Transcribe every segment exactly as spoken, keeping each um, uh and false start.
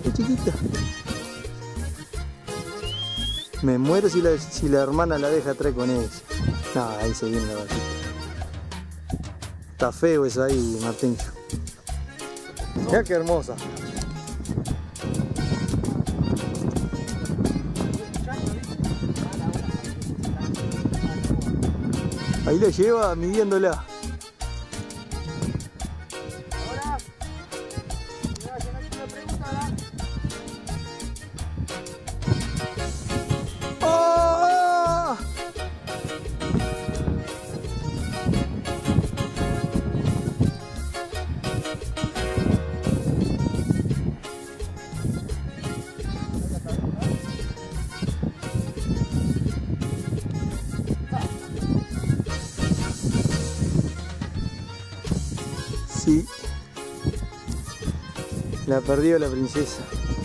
qué chiquita. Me muero si la, si la hermana la deja atrás con ella. No, ahí se viene la vaquita. Está feo eso ahí, Martín. Mirá qué hermosa. Ahí la lleva midiéndola. Ahora, mira, si no hay una pregunta, ¿verdad? ¡Oh! Sí, la perdió la princesa.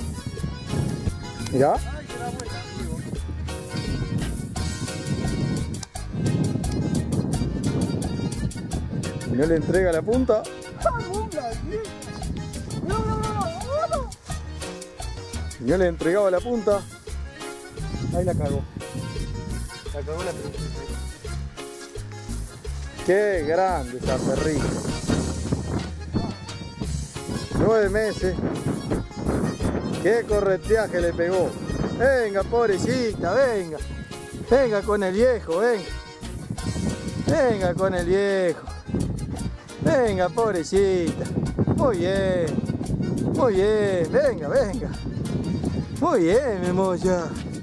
Mirá. Ay, que da vuelta, amigo. Y no le entrega la punta. Y no le entregaba la punta. Ahí la cagó. La cagó la princesa. Qué grande esa perrita. Nueve meses. Qué correteaje le pegó. Venga, pobrecita, venga. Venga con el viejo, venga. Venga con el viejo. Venga, pobrecita. Muy bien. Muy bien. Venga, venga. Muy bien, mi moya.